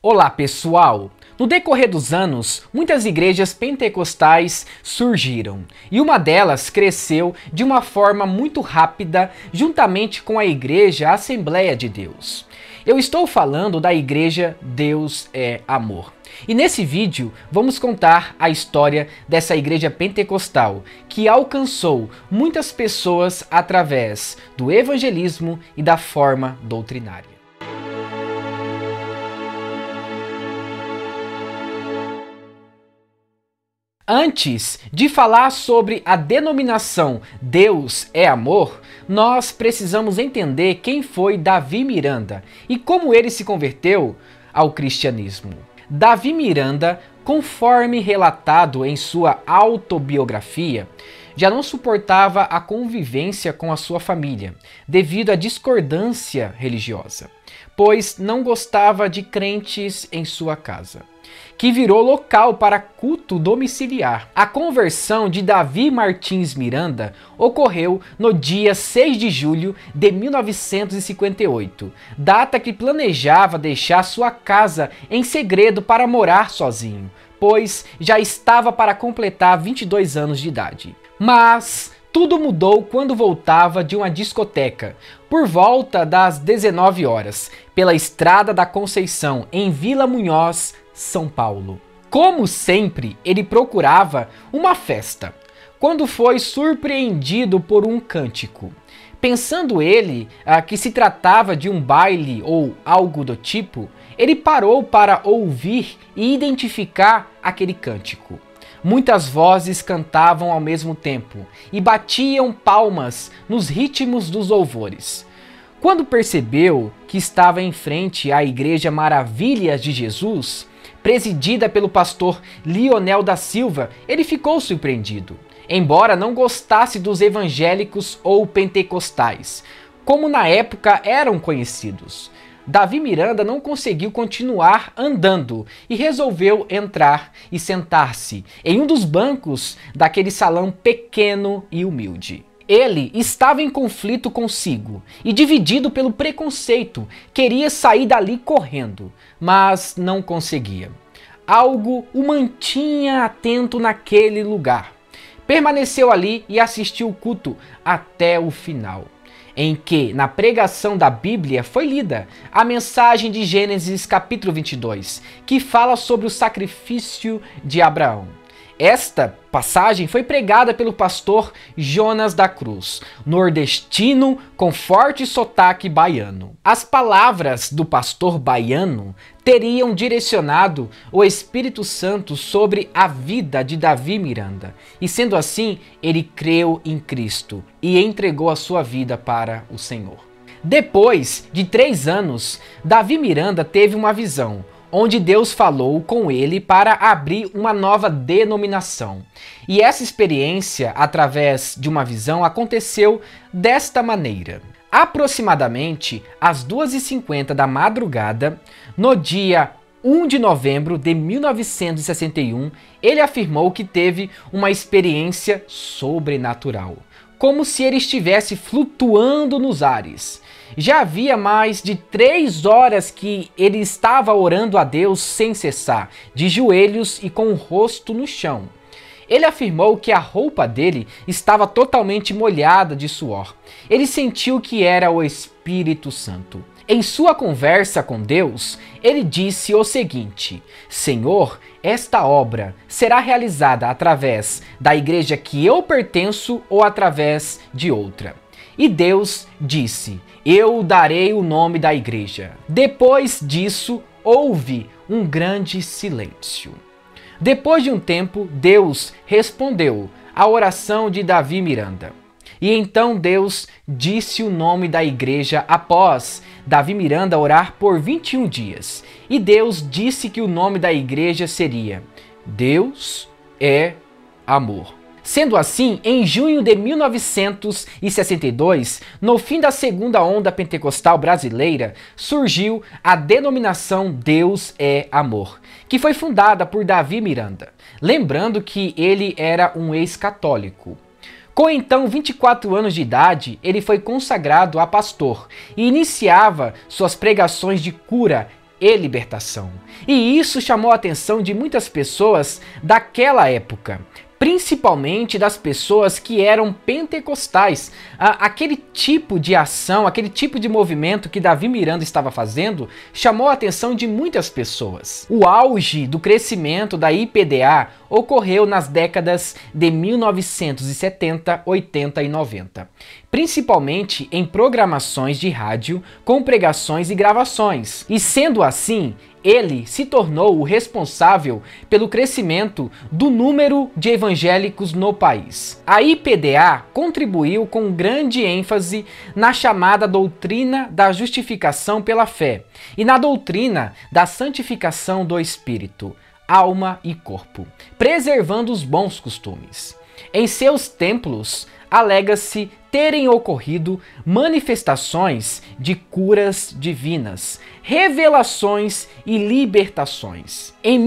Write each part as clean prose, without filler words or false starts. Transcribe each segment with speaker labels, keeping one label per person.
Speaker 1: Olá pessoal! No decorrer dos anos, muitas igrejas pentecostais surgiram e uma delas cresceu de uma forma muito rápida juntamente com a Igreja Assembleia de Deus. Eu estou falando da Igreja Deus é Amor. E nesse vídeo vamos contar a história dessa igreja pentecostal que alcançou muitas pessoas através do evangelismo e da forma doutrinária. Antes de falar sobre a denominação Deus é Amor, nós precisamos entender quem foi Davi Miranda e como ele se converteu ao cristianismo. Davi Miranda, conforme relatado em sua autobiografia, já não suportava a convivência com a sua família, devido à discordância religiosa, pois não gostava de crentes em sua casa, que virou local para culto domiciliar. A conversão de Davi Martins Miranda ocorreu no dia 6 de julho de 1958, data que planejava deixar sua casa em segredo para morar sozinho, pois já estava para completar 22 anos de idade. Mas tudo mudou quando voltava de uma discoteca, por volta das 19 horas, pela Estrada da Conceição, em Vila Munhoz, São Paulo. Como sempre, ele procurava uma festa, quando foi surpreendido por um cântico. Pensando ele que se tratava de um baile ou algo do tipo, ele parou para ouvir e identificar aquele cântico. Muitas vozes cantavam ao mesmo tempo e batiam palmas nos ritmos dos louvores. Quando percebeu que estava em frente à Igreja Maravilhas de Jesus, presidida pelo pastor Lionel da Silva, ele ficou surpreendido, embora não gostasse dos evangélicos ou pentecostais, como na época eram conhecidos. Davi Miranda não conseguiu continuar andando e resolveu entrar e sentar-se em um dos bancos daquele salão pequeno e humilde. Ele estava em conflito consigo e dividido pelo preconceito, queria sair dali correndo, mas não conseguia. Algo o mantinha atento naquele lugar. Permaneceu ali e assistiu o culto até o final, em que, na pregação da Bíblia, foi lida a mensagem de Gênesis capítulo 22, que fala sobre o sacrifício de Abraão. Esta passagem foi pregada pelo pastor Jonas da Cruz, nordestino com forte sotaque baiano. As palavras do pastor baiano teriam direcionado o Espírito Santo sobre a vida de Davi Miranda, e sendo assim, ele creu em Cristo e entregou a sua vida para o Senhor. Depois de 3 anos, Davi Miranda teve uma visão, onde Deus falou com ele para abrir uma nova denominação. E essa experiência, através de uma visão, aconteceu desta maneira. Aproximadamente às 2h50 da madrugada, no dia 1 de novembro de 1961, ele afirmou que teve uma experiência sobrenatural, como se ele estivesse flutuando nos ares. Já havia mais de 3 horas que ele estava orando a Deus sem cessar, de joelhos e com o rosto no chão. Ele afirmou que a roupa dele estava totalmente molhada de suor. Ele sentiu que era o Espírito Santo. Em sua conversa com Deus, ele disse o seguinte: Senhor, esta obra será realizada através da igreja que eu pertenço ou através de outra? E Deus disse: eu darei o nome da igreja. Depois disso, houve um grande silêncio. Depois de um tempo, Deus respondeu à oração de Davi Miranda. E então Deus disse o nome da igreja após Davi Miranda orar por 21 dias. E Deus disse que o nome da igreja seria Deus é Amor. Sendo assim, em junho de 1962, no fim da segunda onda pentecostal brasileira, surgiu a denominação Deus é Amor, que foi fundada por Davi Miranda, lembrando que ele era um ex-católico. Com então 24 anos de idade, ele foi consagrado a pastor e iniciava suas pregações de cura e libertação. E isso chamou a atenção de muitas pessoas daquela época, principalmente das pessoas que eram pentecostais. Aquele tipo de ação, aquele tipo de movimento que Davi Miranda estava fazendo chamou a atenção de muitas pessoas. O auge do crescimento da IPDA ocorreu nas décadas de 1970, 80 e 90, principalmente em programações de rádio com pregações e gravações. E sendo assim, ele se tornou o responsável pelo crescimento do número de evangélicos no país. A IPDA contribuiu com grande ênfase na chamada doutrina da justificação pela fé e na doutrina da santificação do espírito, alma e corpo, preservando os bons costumes. Em seus templos, alega-se terem ocorrido manifestações de curas divinas, revelações e libertações. Em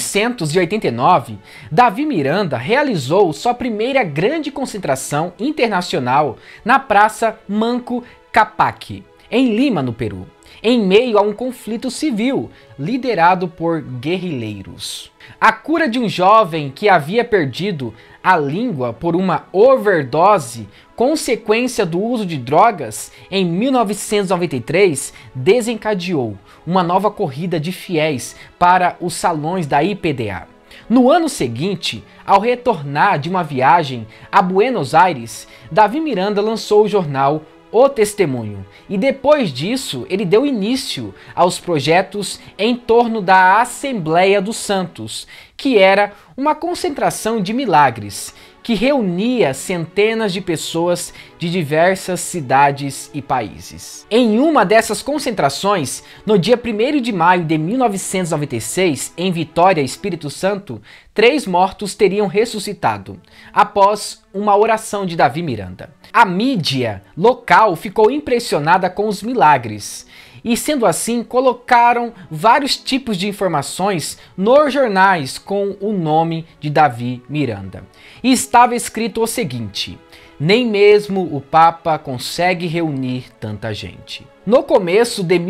Speaker 1: 1989, Davi Miranda realizou sua primeira grande concentração internacional na Praça Manco Cápac, em Lima, no Peru, em meio a um conflito civil liderado por guerrilheiros. A cura de um jovem que havia perdido a língua por uma overdose, consequência do uso de drogas, em 1993, desencadeou uma nova corrida de fiéis para os salões da IPDA. No ano seguinte, ao retornar de uma viagem a Buenos Aires, Davi Miranda lançou o jornal O Testemunho, e depois disso ele deu início aos projetos em torno da Assembleia dos Santos, que era uma concentração de milagres que reunia centenas de pessoas de diversas cidades e países. Em uma dessas concentrações, no dia 1º de maio de 1996, em Vitória, Espírito Santo, 3 mortos teriam ressuscitado, após uma oração de Davi Miranda. A mídia local ficou impressionada com os milagres, e sendo assim, colocaram vários tipos de informações nos jornais com o nome de Davi Miranda. E estava escrito o seguinte: nem mesmo o Papa consegue reunir tanta gente. No começo de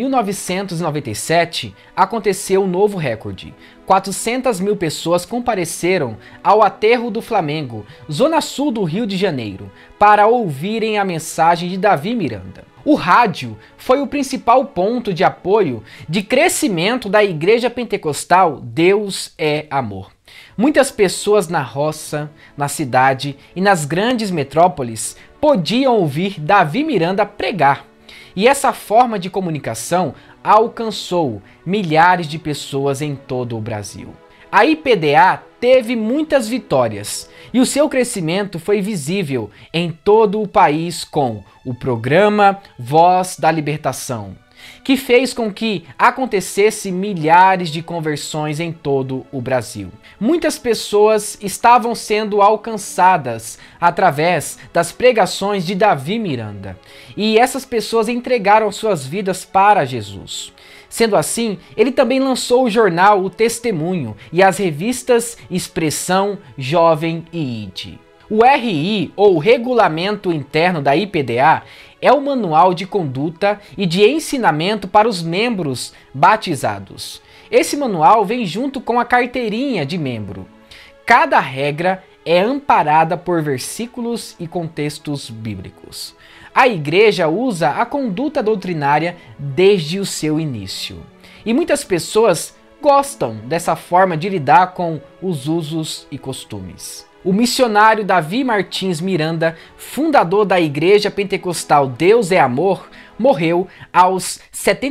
Speaker 1: 1997, aconteceu um novo recorde. 400 mil pessoas compareceram ao Aterro do Flamengo, zona sul do Rio de Janeiro, para ouvirem a mensagem de Davi Miranda. O rádio foi o principal ponto de apoio de crescimento da Igreja Pentecostal Deus é Amor. Muitas pessoas na roça, na cidade e nas grandes metrópoles podiam ouvir Davi Miranda pregar. E essa forma de comunicação alcançou milhares de pessoas em todo o Brasil. A IPDA teve muitas vitórias e o seu crescimento foi visível em todo o país com o programa Voz da Libertação, que fez com que acontecesse milhares de conversões em todo o Brasil. Muitas pessoas estavam sendo alcançadas através das pregações de Davi Miranda, e essas pessoas entregaram suas vidas para Jesus. Sendo assim, ele também lançou o jornal O Testemunho e as revistas Expressão, Jovem e ID. O RI, ou Regulamento Interno da IPDA, é o manual de conduta e de ensinamento para os membros batizados. Esse manual vem junto com a carteirinha de membro. Cada regra é amparada por versículos e contextos bíblicos. A igreja usa a conduta doutrinária desde o seu início. E muitas pessoas gostam dessa forma de lidar com os usos e costumes. O missionário Davi Martins Miranda, fundador da Igreja Pentecostal Deus é Amor, morreu aos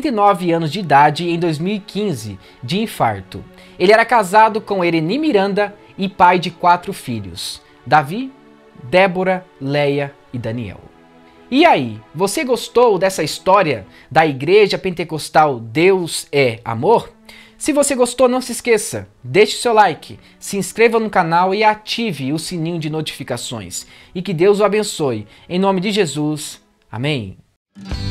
Speaker 1: 79 anos de idade em 2015, de infarto. Ele era casado com Ereni Miranda e pai de 4 filhos: Davi, Débora, Leia e Daniel. E aí, você gostou dessa história da Igreja Pentecostal Deus é Amor? Se você gostou, não se esqueça, deixe seu like, se inscreva no canal e ative o sininho de notificações. E que Deus o abençoe. Em nome de Jesus. Amém.